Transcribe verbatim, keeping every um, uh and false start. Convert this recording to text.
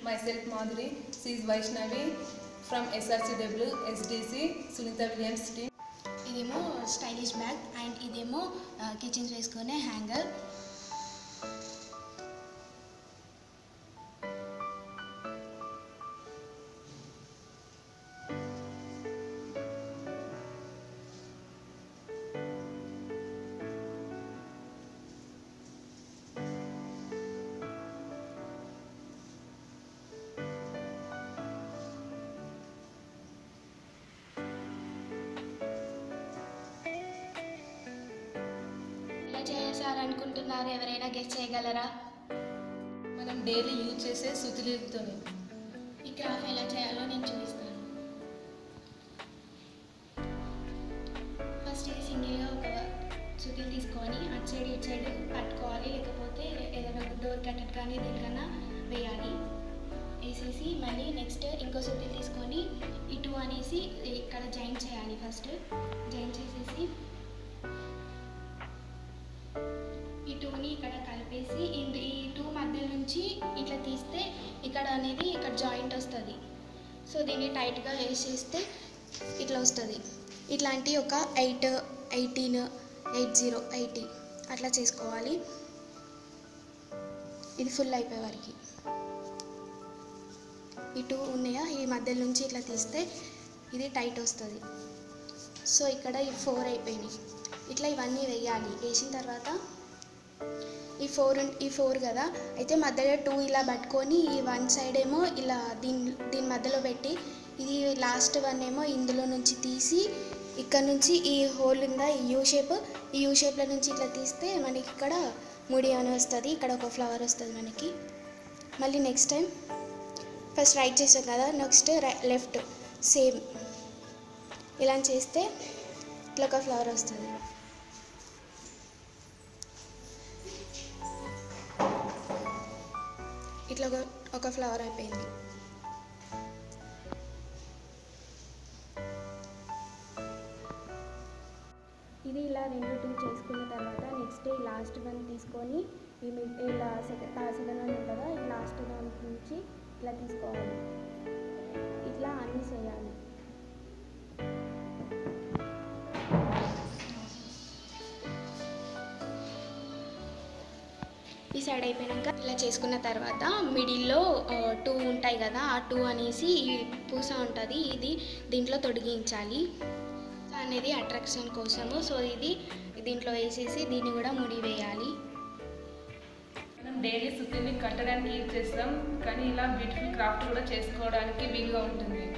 myself Madhuri, she is Vaishnavi from S R C W, S D C, Sunita Williams team. ఇదేమో stylish bag and ఇదేమో kitchens వేసుకునే hanger. చేయాలనుకుంటున్నారు ఎవరైనా guess చేయగలరా? మనం daily use చేసే సుతిలితోనే. ఈ క్రాఫ్ట్ ఎలా చేయాలో నేను చూపిస్తాను. ఫస్ట్ ఇది సింగిల్గా ఒక సుతిలు తీసుకొని అటు సైడ్ ఇటు సైడ్ పట్టుకోవాలి, లేకపోతే ఏదైనా డోర్ కట్టెట్ కానీ దీనికన్నా వేయాలి. వేసేసి మళ్ళీ నెక్స్ట్ ఇంకో సుతిలు తీసుకొని ఇటు అనేసి ఇక్కడ జాయింట్ చేయాలి. ఫస్ట్ జాయింట్ చేసేసి ఈ టూని ఇక్కడ కలిపేసి ఈ టూ మధ్య నుంచి ఇట్లా తీస్తే ఇక్కడ అనేది ఇక్కడ జాయింట్ వస్తుంది. సో దీన్ని టైట్గా వేసేస్తే ఇట్లా వస్తుంది. ఇట్లాంటి ఒక eight eighteen eight zero eighty అట్లా చేసుకోవాలి. ఇది ఫుల్ అయిపోయే వరకు ఈ టూ ఉన్నాయా ఈ మధ్య నుంచి ఇట్లా తీస్తే ఇది టైట్ వస్తుంది. సో ఇక్కడ ఈ ఫోర్ అయిపోయినాయి. ఇట్లా ఇవన్నీ వేయాలి. వేసిన తర్వాత ఈ ఫోర్ ఈ ఫోర్ కదా, అయితే మధ్యలో టూ ఇలా పట్టుకొని ఈ వన్ సైడ్ ఏమో ఇలా దీని దీని మధ్యలో పెట్టి ఇది లాస్ట్ వన్ ఏమో ఇందులో నుంచి తీసి ఇక్కడ నుంచి ఈ హోల్ ఉందా ఈ యూ షేప్, ఈ యూ షేప్లో నుంచి ఇట్లా తీస్తే మనకి ఇక్కడ ముడి అని వస్తుంది. ఇక్కడ ఒక ఫ్లవర్ వస్తుంది మనకి. మళ్ళీ నెక్స్ట్ టైం ఫస్ట్ రైట్ చేసాం కదా, నెక్స్ట్ లెఫ్ట్ సేమ్ ఇలా చేస్తే ఇట్లా ఒక ఫ్లవర్ వస్తుంది. ఇట్లా ఒక ఒక ఫ్లవర్ అయిపోయింది. ఇది ఇలా రెండు టూ చేసుకున్న తర్వాత నెక్స్ట్ ఈ లాస్ట్ వన్ తీసుకొని ఈ ఇలా సెకండ్ సెకండ్ వన్ ఉంటుందా ఈ లాస్ట్ వన్ నుంచి ఇట్లా తీసుకోవాలి. ఇట్లా అన్నీ చేయాలి. ఈ సైడ్ అయిపోయాక ఇలా చేసుకున్న తర్వాత మిడిల్లో టూ ఉంటాయి కదా, ఆ టూ అనేసి ఈ పూస ఉంటుంది ఇది దీంట్లో తొడిగించాలి అనేది అట్రాక్షన్ కోసము. సో ఇది దీంట్లో వేసేసి దీన్ని కూడా ముడి వేయాలి. మనం డైలీ సుతిని కట్టడానికి యూజ్ చేస్తాం, కానీ ఇలా బ్యూటిఫుల్ క్రాఫ్ట్ కూడా చేసుకోవడానికి వీలుగా ఉంటుంది.